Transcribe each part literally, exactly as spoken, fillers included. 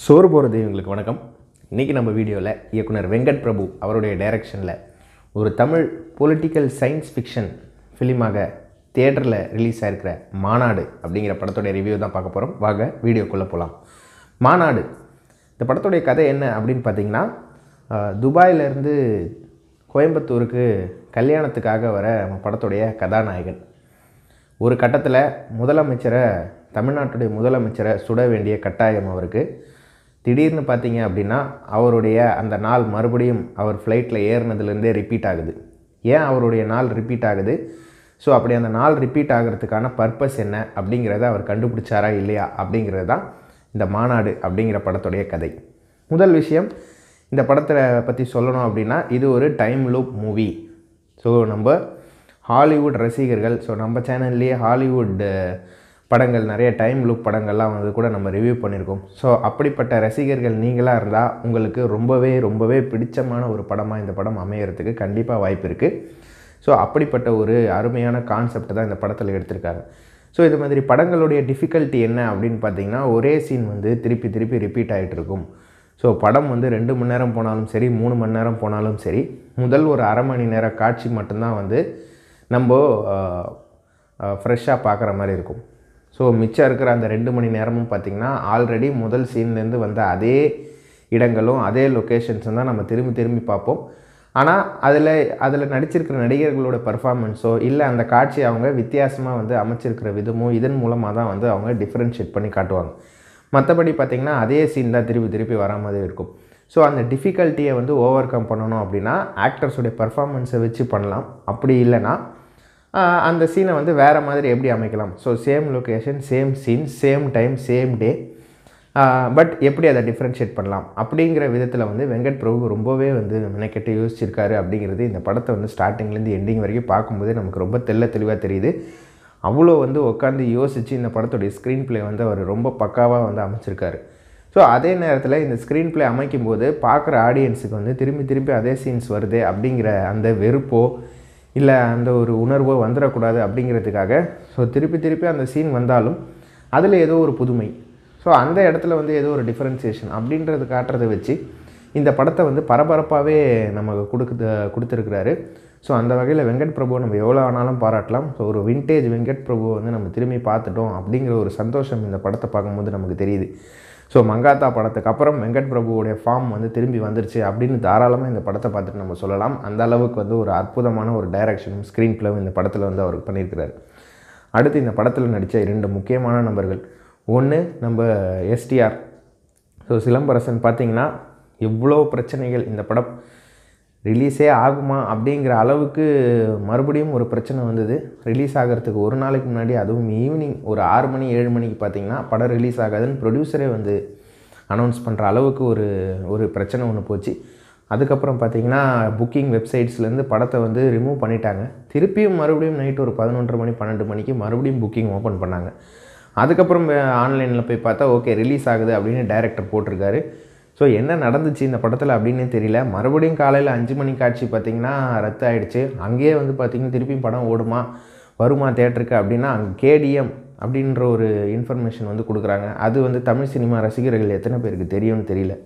சோறு போகிறது இவங்களுக்கு வணக்கம். இன்றைக்கி நம்ம வீடியோவில் இயக்குனர் வெங்கட் பிரபு அவருடைய டைரக்ஷனில் ஒரு தமிழ் பொலிட்டிக்கல் சயின்ஸ் ஃபிக்ஷன் ஃபிலிமாக தியேட்டரில் ரிலீஸ் ஆகிருக்கிற மாநாடு அப்படிங்கிற படத்தோடைய ரிவ்யூ தான் பார்க்க போகிறோம். வாங்க வீடியோக்குள்ளே போகலாம். மாநாடு இந்த படத்துடைய கதை என்ன அப்படின்னு பார்த்திங்கன்னா, துபாயிலேருந்து கோயம்புத்தூருக்கு கல்யாணத்துக்காக வர நம்ம படத்துடைய கதாநாயகன் ஒரு கட்டத்தில் முதலமைச்சரை தமிழ்நாட்டுடைய முதலமைச்சரை சுட வேண்டிய கட்டாயம் அவருக்கு. திடீர்னு பார்த்தீங்க அப்படின்னா அவருடைய அந்த நாள் மறுபடியும் அவர் ஃப்ளைட்டில் ஏறினதுலேருந்தே ரிப்பீட் ஆகுது. ஏன் அவருடைய நாள் ரிப்பீட் ஆகுது, ஸோ அப்படி அந்த நாள் ரிப்பீட் ஆகிறதுக்கான பர்பஸ் என்ன அப்படிங்கிறத அவர் கண்டுபிடிச்சாரா இல்லையா அப்படிங்கிறது தான் இந்த மாநாடு அப்படிங்கிற படத்துடைய கதை. முதல் விஷயம், இந்த படத்தை பற்றி சொல்லணும் அப்படின்னா இது ஒரு டைம் லூப் மூவி. ஸோ நம்ம ஹாலிவுட் ரசிகர்கள், ஸோ நம்ம சேனல்லையே ஹாலிவுட் படங்கள் நிறைய டைம் லூப் படங்கள்லாம் வந்து கூட நம்ம ரிவ்யூ பண்ணியிருக்கோம். ஸோ அப்படிப்பட்ட ரசிகர்கள் நீங்களாக இருந்தால் உங்களுக்கு ரொம்பவே ரொம்பவே பிடிச்சமான ஒரு படமாக இந்த படம் அமையறதுக்கு கண்டிப்பாக வாய்ப்பு இருக்குது. ஸோ அப்படிப்பட்ட ஒரு அருமையான கான்செப்ட் தான் இந்த படத்தில் எடுத்திருக்காங்க. ஸோ இது மாதிரி படங்களுடைய டிஃபிகல்ட்டி என்ன அப்படின்னு பார்த்திங்கன்னா, ஒரே சீன் வந்து திருப்பி திருப்பி ரிப்பீட் ஆகிட்டு இருக்கும். ஸோ படம் வந்து ரெண்டு மணி நேரம் போனாலும் சரி, மூணு மணி நேரம் போனாலும் சரி, முதல் ஒரு அரை மணி நேர காட்சி மட்டும்தான் வந்து நம்ம ஃப்ரெஷ்ஷாக பார்க்குற மாதிரி இருக்கும். ஸோ மிச்சம் இருக்கிற அந்த ரெண்டு மணி நேரமும் பார்த்திங்கன்னா ஆல்ரெடி முதல் சீன்லேருந்து வந்த அதே இடங்களும் அதே லொக்கேஷன்ஸும் தான் நம்ம திரும்பி திரும்பி பார்ப்போம். ஆனால் அதில் அதில் நடிச்சிருக்கிற நடிகர்களோட பர்ஃபார்மன்ஸோ இல்லை அந்த காட்சி அவங்க வித்தியாசமாக வந்து அமைச்சிருக்கிற விதமோ இதன் மூலமாக தான் வந்து அவங்க டிஃப்ரென்ஷியேட் பண்ணி காட்டுவாங்க. மற்றபடி பார்த்திங்கன்னா அதே சீன் தான் திருப்பி திருப்பி வரா மாதிரி இருக்கும். ஸோ அந்த டிஃபிகல்ட்டியை வந்து ஓவர் கம் பண்ணணும் அப்படின்னா ஆக்டர்ஸோடைய பர்ஃபார்மன்ஸை வச்சு பண்ணலாம். அப்படி இல்லைனா அந்த சீனை வந்து வேறு மாதிரி எப்படி அமைக்கலாம். So same location, same scene, same time, same day, but எப்படி அதை டிஃப்ரென்ஷியேட் பண்ணலாம் அப்படிங்கிற விதத்தில் வந்து வெங்கட் பிரபு ரொம்பவே வந்து மெனக்கெட்டு யோசிச்சிருக்காரு அப்படிங்கிறது இந்த படத்தை வந்து ஸ்டார்டிங்லேருந்து எண்டிங் வரைக்கும் பார்க்கும்போதே நமக்கு ரொம்ப தெள்ள தெளிவாக தெரியுது. அவ்வளோ வந்து உட்காந்து யோசித்து இந்த படத்துடைய ஸ்க்ரீன் ப்ளே வந்து அவர் ரொம்ப பக்காவாக வந்து அமைச்சிருக்காரு. ஸோ அதே நேரத்தில் இந்த ஸ்க்ரீன் ப்ளே அமைக்கும்போது பார்க்குற ஆடியன்ஸுக்கு வந்து திரும்பி திருப்பி அதே சீன்ஸ் வருது அப்படிங்கிற அந்த வெறுப்போ இல்லை அந்த ஒரு உணர்வோ வந்துடக்கூடாது அப்படிங்கிறதுக்காக ஸோ திருப்பி திருப்பி அந்த சீன் வந்தாலும் அதில் ஏதோ ஒரு புதுமை, ஸோ அந்த இடத்துல வந்து ஏதோ ஒரு டிஃப்ரென்சியேஷன் அப்படின்றது காட்டுறதை வச்சு இந்த படத்தை வந்து பரபரப்பாகவே நமக்கு கொடுக்கு கொடுத்துருக்குறாரு. ஸோ அந்த வகையில் வெங்கட் பிரபுவை நம்ம எவ்வளோ ஆனாலும் பாராட்டலாம். ஸோ ஒரு வின்டேஜ் வெங்கட் பிரபுவை வந்து நம்ம திரும்பி பார்த்துட்டோம் அப்படிங்கிற ஒரு சந்தோஷம் இந்த படத்தை பார்க்கும்போது நமக்கு தெரியுது. ஸோ மங்காத்தா படத்துக்கு அப்புறம் வெங்கட் பிரபுவோடைய ஃபார்ம் வந்து திரும்பி வந்துருச்சு அப்படின்னு தாராளமாக இந்த படத்தை பார்த்துட்டு நம்ம சொல்லலாம். அந்த அளவுக்கு வந்து ஒரு அற்புதமான ஒரு டைரக்ஷனும் ஸ்க்ரீன் ப்ளேவும் இந்த படத்தில் வந்து அவர் பண்ணியிருக்கிறார். அடுத்து இந்த படத்தில் நடித்த இரண்டு முக்கியமான நபர்கள், ஒன்று நம்ம S T R. So Silambarasan பார்த்திங்கன்னா எவ்வளோ பிரச்சனைகள், இந்த படம் ரிலீஸே ஆகுமா அப்படிங்கிற அளவுக்கு மறுபடியும் ஒரு பிரச்சனை வந்தது. ரிலீஸ் ஆகிறதுக்கு ஒரு நாளைக்கு முன்னாடி, அதுவும் ஈவினிங் ஒரு ஆறு மணி ஏழு மணிக்கு பார்த்திங்கன்னா படம் ரிலீஸ் ஆகாதுன்னு ப்ரொடியூசரே வந்து அனௌன்ஸ் பண்ணுற அளவுக்கு ஒரு ஒரு பிரச்சனை ஒன்று போச்சு. அதுக்கப்புறம் பார்த்திங்கன்னா புக்கிங் வெப்சைட்ஸ்லேருந்து படத்தை வந்து ரிமூவ் பண்ணிட்டாங்க. திருப்பியும் மறுபடியும் நைட் ஒரு பதினொன்றரை மணி பன்னெண்டு மணிக்கு மறுபடியும் புக்கிங் ஓப்பன் பண்ணாங்க. அதுக்கப்புறம் ஆன்லைனில் போய் பார்த்தா ஓகே ரிலீஸ் ஆகுது அப்படின்னு டைரக்டர் போட்டிருக்காரு. ஸோ என்ன நடந்துச்சு இந்த படத்தில் அப்படின்னே தெரியல. மறுபடியும் காலையில் அஞ்சு மணி காட்சி பார்த்திங்கன்னா ரத்து ஆகிடுச்சு. அங்கேயே வந்து பார்த்திங்கன்னா திருப்பியும் படம் ஓடுமா வருமா தேட்டருக்கு அப்படின்னா அங்கே கேடிஎம் அப்படின்ற ஒரு இன்ஃபர்மேஷன் வந்து கொடுக்குறாங்க. அது வந்து தமிழ் சினிமா ரசிகர்கள் எத்தனை பேருக்கு தெரியும்னு தெரியல.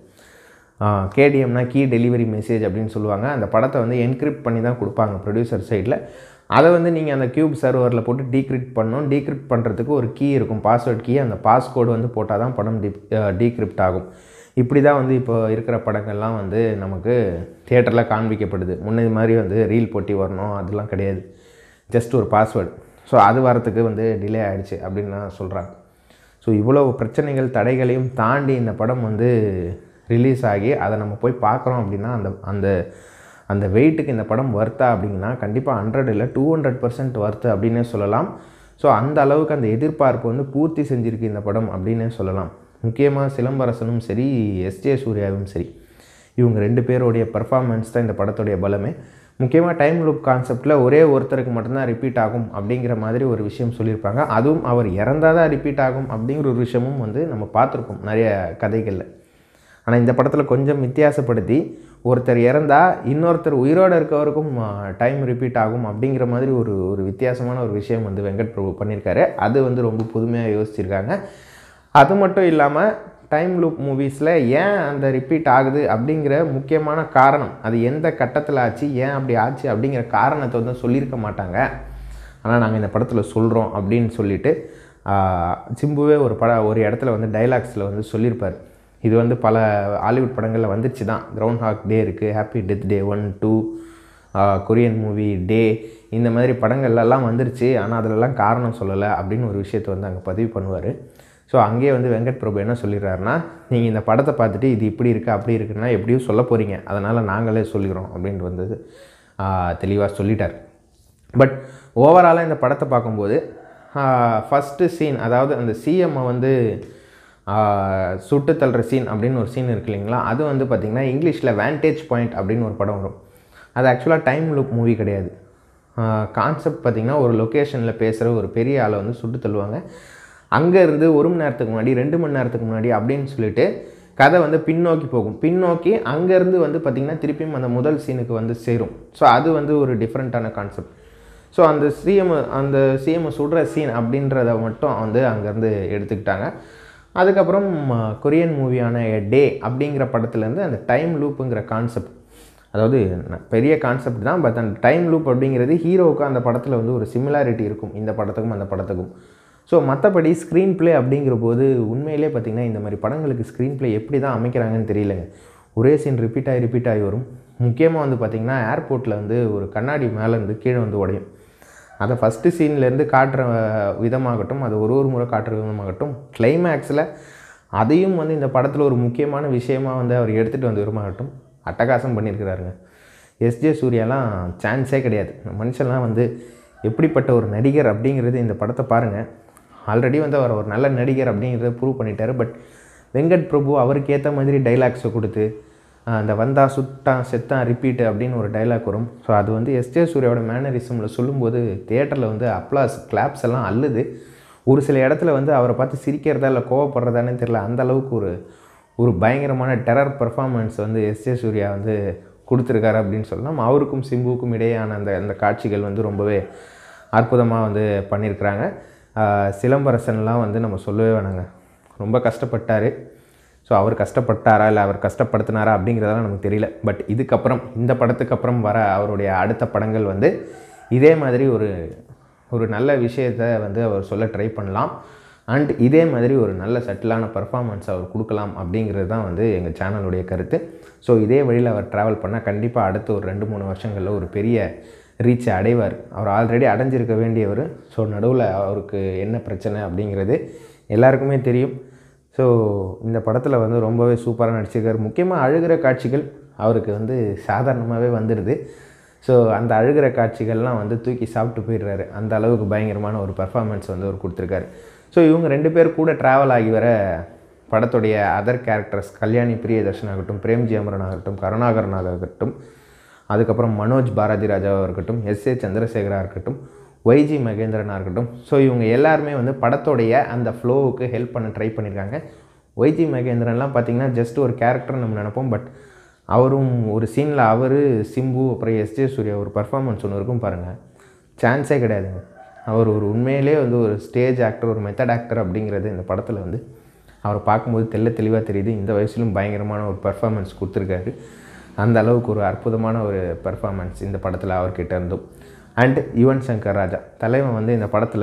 கேடிஎம்னா கீ டெலிவரி மெசேஜ் அப்படின்னு சொல்லுவாங்க. அந்த படத்தை வந்து என்கிரிப்ட் பண்ணி தான் கொடுப்பாங்க ப்ரொடியூசர் சைடில். அதை வந்து நீங்கள் அந்த க்யூப் சர்வரில் போட்டு டீக்ரிப்ட் பண்ணணும். டீக்ரிப்ட் பண்ணுறதுக்கு ஒரு கீ இருக்கும், பாஸ்வேர்ட் கீ. அந்த பாஸ்கோடு வந்து போட்டால் தான் படம் டி டீக்ரிப்ட் ஆகும். இப்படி தான் வந்து இப்போ இருக்கிற படங்கள்லாம் வந்து நமக்கு தியேட்டரில் காண்பிக்கப்படுது. முன்னே மாதிரி வந்து ரீல் போட்டி வரணும் அதெல்லாம் கிடையாது, ஜஸ்ட் ஒரு பாஸ்வேர்டு. ஸோ அது வரத்துக்கு வந்து டிலே ஆகிடுச்சு அப்படின்னு நான் சொல்கிறாங்க. ஸோ இவ்வளோ பிரச்சனைகள் தடைகளையும் தாண்டி இந்த படம் வந்து ரிலீஸ் ஆகி அதை நம்ம போய் பார்க்குறோம் அப்படின்னா அந்த அந்த அந்த வெயிட்டுக்கு இந்த படம் வர்த்தா அப்படிங்கன்னா கண்டிப்பாக ஹண்ட்ரட் இல்லை டூ ஹண்ட்ரட் பர்சன்ட் வர்த்து அப்படின்னே சொல்லலாம். ஸோ அந்த அளவுக்கு அந்த எதிர்பார்ப்பு வந்து பூர்த்தி செஞ்சுருக்கு இந்த படம் அப்படின்னே சொல்லலாம். முக்கியமாக சிலம்பரசனும் சரி, எஸ்டே சூர்யாவும் சரி, இவங்க ரெண்டு பேருடைய பர்ஃபார்மன்ஸ் தான் இந்த படத்துடைய பலமே. முக்கியமாக டைம் லூப் கான்செப்டில் ஒரே ஒருத்தருக்கு மட்டும்தான் ரிப்பீட் ஆகும் அப்படிங்கிற மாதிரி ஒரு விஷயம் சொல்லியிருப்பாங்க. அதுவும் அவர் இறந்தால் தான் ரிப்பீட் ஆகும் அப்படிங்கிற ஒரு விஷயமும் வந்து நம்ம பார்த்துருக்கோம் நிறைய கதைகளில். ஆனால் இந்த படத்தில் கொஞ்சம் வித்தியாசப்படுத்தி ஒருத்தர் இறந்தால் இன்னொருத்தர் உயிரோடு இருக்கவருக்கும் டைம் ரிப்பீட் ஆகும் அப்படிங்கிற மாதிரி ஒரு ஒரு வித்தியாசமான ஒரு விஷயம் வந்து வெங்கட் பிரபு பண்ணியிருக்காரு. அது வந்து ரொம்ப புதுமையாக யோசிச்சிருக்காங்க. அது மட்டும் இல்லாமல் டைம் லூப் மூவிஸில் ஏன் அந்த ரிப்பீட் ஆகுது அப்படிங்கிற முக்கியமான காரணம், அது எந்த கட்டத்தில் ஆச்சு, ஏன் அப்படி ஆச்சு அப்படிங்கிற காரணத்தை வந்து சொல்லியிருக்க மாட்டாங்க. ஆனால் நாங்கள் இந்த படத்தில் சொல்கிறோம் அப்படின்னு சொல்லிட்டு சிம்புவே ஒரு பட ஒரு இடத்துல வந்து டைலாக்ஸில் வந்து சொல்லியிருப்பார். இது வந்து பல ஹாலிவுட் படங்களில் வந்துச்சு தான். கிரவுண்ட் ஹாக் டே இருக்குது, Happy Death Day one two, Korean movie day, இந்த மாதிரி படங்கள்லாம் வந்துருச்சு. ஆனால் அதிலெல்லாம் காரணம் சொல்லலை அப்படின்னு ஒரு விஷயத்தை வந்து அங்கே பதிவு பண்ணுவார். ஸோ அங்கேயே வந்து வெங்கட் பிரபு என்ன சொல்லிடுறாருன்னா, நீங்கள் இந்த படத்தை பார்த்துட்டு இது இப்படி இருக்குது அப்படி இருக்குன்னா எப்படியும் சொல்ல போகிறீங்க, அதனால் நாங்களே சொல்லிடுறோம் அப்படின்ட்டு வந்து தெளிவாக சொல்லிட்டார். பட் ஓவராலாக இந்த படத்தை பார்க்கும்போது ஃபஸ்ட்டு சீன், அதாவது அந்த சிஎம்மை வந்து சுட்டு தள்ளுற சீன் அப்படின்னு ஒரு சீன் இருக்குது இல்லைங்களா, அது வந்து பார்த்திங்கன்னா இங்கிலீஷில் வேண்டேஜ் பாயிண்ட் அப்படின்னு ஒரு படம் வரும். அது ஆக்சுவலாக டைம் லூப் மூவி கிடையாது. கான்செப்ட் பார்த்திங்கன்னா ஒரு லொக்கேஷனில் பேசுகிற ஒரு பெரிய ஆளை வந்து சுட்டு தள்ளுவாங்க. அங்கேருந்து ஒரு மணி நேரத்துக்கு முன்னாடி ரெண்டு மணி நேரத்துக்கு முன்னாடி அப்படின்னு சொல்லிட்டு கதை வந்து பின்னோக்கி போகும். பின்னோக்கி அங்கேருந்து வந்து பார்த்திங்கன்னா திருப்பியும் அந்த முதல் சீனுக்கு வந்து சேரும். ஸோ அது வந்து ஒரு டிஃப்ரெண்ட்டான கான்செப்ட். ஸோ அந்த சிஎம் அந்த சிஎம்மை சுடுற சீன் அப்படின்றத மட்டும் வந்து அங்கேருந்து எடுத்துக்கிட்டாங்க. அதுக்கப்புறம் கொரியன் மூவியான டே அப்படிங்கிற படத்துலேருந்து அந்த டைம் லூப்புங்கிற கான்செப்ட், அதாவது பெரிய கான்செப்ட் தான், பட் அந்த டைம் லூப் அப்படிங்கிறது ஹீரோவுக்கு அந்த படத்தில் வந்து ஒரு சிமிலாரிட்டி இருக்கும் இந்த படத்துக்கும் அந்த படத்துக்கும். ஸோ மற்றபடி ஸ்க்ரீன் ப்ளே அப்படிங்கிற போது உண்மையிலே பார்த்திங்கன்னா இந்த மாதிரி படங்களுக்கு ஸ்க்ரீன் ப்ளே எப்படி தான் அமைக்கிறாங்கன்னு தெரியலங்க. ஒரே சீன் ரிப்பீட் ஆகி ரிப்பீட் ஆகி வரும். முக்கியமாக வந்து பார்த்திங்கன்னா ஏர்போர்ட்டில் வந்து ஒரு கண்ணாடி மேலேருந்து கீழே வந்து உடையும். அதை ஃபஸ்ட்டு சீன்லேருந்து காட்டுற விதமாகட்டும், அது ஒரு ஒரு முறை காட்டுற விதமாகட்டும், கிளைமேக்ஸில் அதையும் வந்து இந்த படத்தில் ஒரு முக்கியமான விஷயமாக வந்து அவர் எடுத்துகிட்டு வந்து விதமாகட்டும் அட்டகாசம் பண்ணியிருக்கிறாருங்க. எஸ்ஜே சூர்யாலாம் சான்ஸே கிடையாது. மனுஷன்லாம் வந்து எப்படிப்பட்ட ஒரு நடிகர் அப்படிங்கிறது இந்த படத்தை பாருங்கள். ஆல்ரெடி வந்து அவர் ஒரு நல்ல நடிகர் அப்படிங்கிறத ப்ரூவ் பண்ணிட்டார். பட் வெங்கட் பிரபு அவருக்கு ஏற்ற மாதிரி டைலாக்ஸை கொடுத்து அந்த வந்தா சுட்டான் செத்தான் ரிப்பீட்டு அப்படின்னு ஒரு டைலாக் வரும். ஸோ அது வந்து எஸ்ஜே சூர்யாவோட மேனரிசமில் சொல்லும்போது தியேட்டரில் வந்து அப்ளாஸ் கிளாப்ஸ் எல்லாம் அள்ளுது. ஒரு சில இடத்துல வந்து அவரை பார்த்து சிரிக்கிறதா இல்லை கோவப்படுறதானே தெரியல, அந்த அளவுக்கு ஒரு ஒரு பயங்கரமான டெரர் பெர்ஃபார்மன்ஸ் வந்து எஸ்ஜே சூர்யா வந்து கொடுத்துருக்காரு அப்படின்னு சொல்லலாம். அவருக்கும் சிம்புவுக்கும் இடையான அந்த அந்த காட்சிகள் வந்து ரொம்பவே அற்புதமாக வந்து பண்ணியிருக்கிறாங்க. சிலம்பரசன்லாம் வந்து நம்ம சொல்லவே வேணாங்க, ரொம்ப கஷ்டப்பட்டார். ஸோ அவர் கஷ்டப்பட்டாரா இல்லை அவர் கஷ்டப்படுத்தினாரா அப்படிங்கிறதெல்லாம் நமக்கு தெரியல. பட் இதுக்கப்புறம் இந்த படத்துக்கு அப்புறம் வர அவருடைய அடுத்த படங்கள் வந்து இதே மாதிரி ஒரு ஒரு நல்ல விஷயத்தை வந்து அவர் சொல்ல ட்ரை பண்ணலாம். அண்ட் இதே மாதிரி ஒரு நல்ல செட்டிலான பர்ஃபார்மன்ஸ் அவர் கொடுக்கலாம் அப்படிங்கிறது தான் வந்து எங்கள் சேனலுடைய கருத்து. ஸோ இதே வழியில் அவர் ட்ராவல் பண்ணால் கண்டிப்பாக அடுத்த ஒரு ரெண்டு மூணு வருஷங்களில் ஒரு பெரிய ரீச்சை அடைவார். அவர் ஆல்ரெடி அடைஞ்சிருக்க வேண்டியவர். ஸோ நடுவில் அவருக்கு என்ன பிரச்சனை அப்படிங்கிறது எல்லாருக்குமே தெரியும். ஸோ இந்த படத்தில் வந்து ரொம்பவே சூப்பராக நடிச்சிருக்கார். முக்கியமாக அழுகிற காட்சிகள் அவருக்கு வந்து சாதாரணமாகவே வந்துடுது. ஸோ அந்த அழுகிற காட்சிகள்லாம் வந்து தூக்கி சாப்பிட்டு போயிடுறாரு. அந்த அளவுக்கு பயங்கரமான ஒரு பர்ஃபார்மன்ஸ் வந்து அவர் கொடுத்துருக்காரு. ஸோ இவங்க ரெண்டு பேர் கூட ட்ராவல் ஆகி வர படத்துடைய அதர் கேரக்டர்ஸ் கல்யாணி பிரியதர்ஷன் ஆகட்டும், பிரேம்ஜி அமரன் ஆகட்டும், கருணாகரனாக இருக்கட்டும், அதுக்கப்புறம் மனோஜ் பாரதி ராஜாவாக இருக்கட்டும், எஸ் ஏ சந்திரசேகராக இருக்கட்டும், ஒய்ஜி மகேந்திரனாக இருக்கட்டும். ஸோ இவங்க எல்லாருமே வந்து படத்தோடைய அந்த ஃப்ளோவுக்கு ஹெல்ப் பண்ண ட்ரை பண்ணியிருக்காங்க. ஒய்ஜி மகேந்திரன்லாம் பார்த்திங்கன்னா ஜஸ்ட் ஒரு கேரக்டர் நம்ம நினைப்போம். பட் அவரும் ஒரு சீனில் அவர் சிம்பு அப்புறம் எஸ்ஜே சூர்யா ஒரு பர்ஃபார்மன்ஸ் ஒன்று இருக்கும் பாருங்கள், சான்ஸே கிடையாதுங்க. அவர் ஒரு உண்மையிலே வந்து ஒரு ஸ்டேஜ் ஆக்டர், ஒரு மெத்தட் ஆக்டர் அப்படிங்கிறது இந்த படத்தில் வந்து அவரை பார்க்கும்போது தெல்ல தெளிவாக தெரியுது. இந்த வயசுலையும் பயங்கரமான ஒரு பர்ஃபார்மன்ஸ் கொடுத்துருக்காரு. அந்த அளவுக்கு ஒரு அற்புதமான ஒரு பர்ஃபார்மன்ஸ் இந்த படத்தில் அவர்கிட்ட இருந்தும். அண்ட் யுவன் சங்கர் ராஜா தலைவன் வந்து இந்த படத்தில்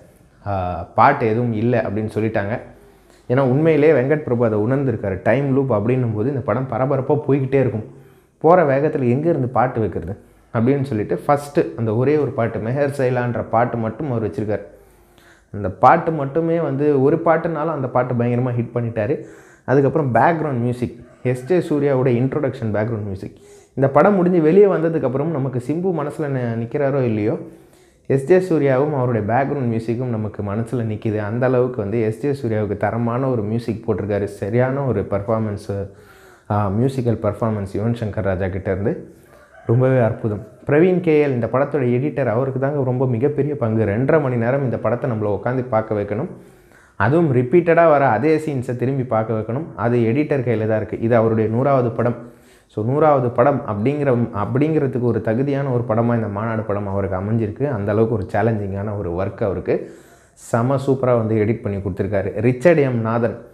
பாட்டு எதுவும் இல்லை அப்படின்னு சொல்லிட்டாங்க. ஏன்னா உண்மையிலே வெங்கட் பிரபு அதை உணர்ந்திருக்காரு. டைம் லூப் அப்படின்னும் போது இந்த படம் பரபரப்பாக போய்கிட்டே இருக்கும். போகிற வேகத்தில் எங்கேருந்து பாட்டு வைக்கிறது அப்படின்னு சொல்லிட்டு ஃபஸ்ட்டு அந்த ஒரே ஒரு பாட்டு மெஹர் சைலான்ற பாட்டு மட்டும் அவர் வச்சுருக்கார். அந்த பாட்டு மட்டுமே வந்து ஒரு பாட்டுனாலும் அந்த பாட்டு பயங்கரமாக ஹிட் பண்ணிட்டார். அதுக்கப்புறம் பேக்ரவுண்ட் மியூசிக், எஸ்ஜே சூர்யாவோட இன்ட்ரோடக்ஷன் பேக்ரவுண்ட் மியூசிக். இந்த படம் முடிஞ்சு வெளியே வந்ததுக்கப்புறம் நமக்கு சிம்பு மனசில் நிற்கிறாரோ இல்லையோ, எஸ்ஜே சூர்யாவும் அவருடைய பேக்ரவுண்ட் மியூசிக்கும் நமக்கு மனசில் நிற்கிது. அந்த அளவுக்கு வந்து எஸ்ஜே சூர்யாவுக்கு தரமான ஒரு மியூசிக் போட்டிருக்காரு. சரியான ஒரு performance, musical performance Yuvan Shankar Raja கிட்டேருந்து ரொம்பவே அற்புதம். பிரவீன் கேஎல் இந்த படத்தோட எடிட்டர், அவருக்கு தாங்க ரொம்ப மிகப்பெரிய பங்கு. ரெண்டரை மணி நேரம் இந்த படத்தை நம்மளை உட்காந்து பார்க்க வைக்கணும். அதுவும் ரிப்பீட்டடாக வர அதே சீன்ஸை திரும்பி பார்க்க வைக்கணும். அது எடிட்டர் கையில் தான் இருக்குது. இது அவருடைய நூறாவது படம். ஸோ நூறாவது படம் அப்படிங்கிற அப்படிங்கிறதுக்கு ஒரு தகுதியான ஒரு படமாக இந்த மாநாடு படம் அவருக்கு அமைஞ்சிருக்கு. அந்தளவுக்கு ஒரு சேலஞ்சிங்கான ஒரு ஒர்க் அவருக்கு செம சூப்பராக வந்து எடிட் பண்ணி கொடுத்துருக்காரு. ரிச்சர்ட் எம் நாதன்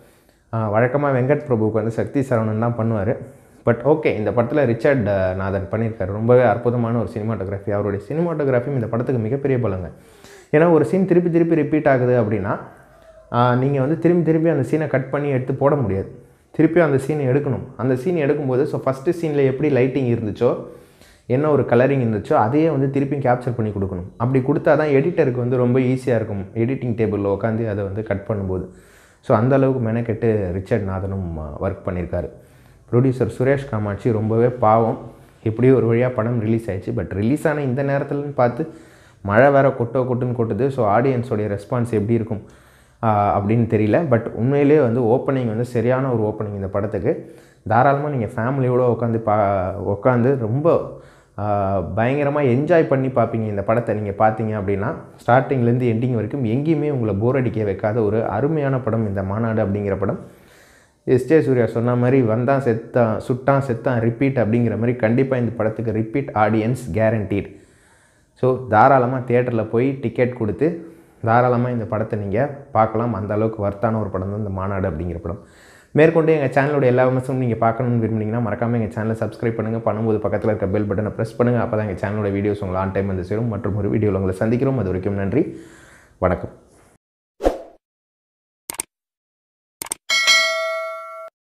வழக்கமாக வெங்கட் பிரபுவுக்கு வந்து சக்தி சரவணன் தான் பண்ணுவார். பட் ஓகே, இந்த படத்தில் ரிச்சர்ட் நாதன் பண்ணியிருக்காரு. ரொம்பவே அற்புதமான ஒரு சினிமாட்டோகிராஃபி. அவருடைய சினிமாட்டோகிராஃபியும் இந்த படத்துக்கு மிகப்பெரிய பலங்க. ஏன்னா ஒரு சீன் திருப்பி திருப்பி ரிப்பீட் ஆகுது அப்படின்னா நீங்கள் வந்து திரும்பி திருப்பி அந்த சீனை கட் பண்ணி எடுத்து போட முடியாது. திருப்பியும் அந்த சீனை எடுக்கணும். அந்த சீன் எடுக்கும்போது ஸோ ஃபஸ்ட்டு சீனில் எப்படி லைட்டிங் இருந்துச்சோ, என்ன ஒரு கலரிங் இருந்துச்சோ, அதையே வந்து திருப்பியும் கேப்சர் பண்ணி கொடுக்கணும். அப்படி கொடுத்தா தான் எடிட்டருக்கு வந்து ரொம்ப ஈஸியாக இருக்கும் எடிட்டிங் டேபிளில் உட்காந்து அதை வந்து கட் பண்ணும்போது. ஸோ அந்தளவுக்கு மெனக்கெட்டு ரிச்சர்ட் நாதனும் ஒர்க் பண்ணியிருக்காரு. ப்ரொடியூசர் சுரேஷ் காமாட்சி ரொம்பவே பாவம். எப்படியும் ஒரு வழியாக படம் ரிலீஸ் ஆயிடுச்சு. பட் ரிலீஸ் ஆன இந்த நேரத்துலன்னு பார்த்து மழை வேறு கொட்டோ கொட்டுன்னு கொட்டுது. ஸோ ஆடியன்ஸோடைய ரெஸ்பான்ஸ் எப்படி இருக்கும் அப்படின்னு தெரியல. பட் உண்மையிலே வந்து ஓப்பனிங் வந்து சரியான ஒரு ஓப்பனிங் இந்த படத்துக்கு. தாராளமாக நீங்கள் ஃபேமிலியோடு உட்காந்து பா உட்காந்து ரொம்ப பயங்கரமாக என்ஜாய் பண்ணி பார்ப்பீங்க இந்த படத்தை. நீங்கள் பார்த்தீங்க அப்படின்னா ஸ்டார்டிங்லேருந்து எண்டிங் வரைக்கும் எங்கேயுமே உங்களை போர் அடிக்க வைக்காத ஒரு அருமையான படம் இந்த மாநாடு அப்படிங்கிற படம். எஸ்டே சூர்யா சொன்ன மாதிரி வந்தான் செத்தான் சுட்டான் செத்தான் ரிப்பீட் அப்படிங்கிற மாதிரி கண்டிப்பாக இந்த படத்துக்கு ரிப்பீட் ஆடியன்ஸ் கேரண்டீட். ஸோ தாராளமாக தியேட்டரில் போய் டிக்கெட் கொடுத்து தாராளமாக இந்த படத்தை நீங்கள் பார்க்கலாம். அந்த அளவுக்கு வர்த்தான ஒரு படம் தான் இந்த மாநாடு அப்படிங்கிற படம். மேற்கொண்டு எங்கள் சேனலோட எல்லா விமர்சனமும் நீங்கள் பார்க்கணும்னு விரும்புனீங்கன்னா மறக்காமல் எங்கள் சேனலை சப்ஸ்கிரைப் பண்ணுங்கள். பண்ணும்போது பக்கத்தில் இருக்க பெல் பட்டனை ப்ரெஸ் பண்ணுங்கள். அப்போ தான் எங்கள் சேனலோட வீடியோஸ் உங்களை ஆன் டைம் வந்து சேரும். மற்றும் ஒரு வீடியோவில் உங்களை சந்திக்கிறோம். அது வரைக்கும் நன்றி, வணக்கம்.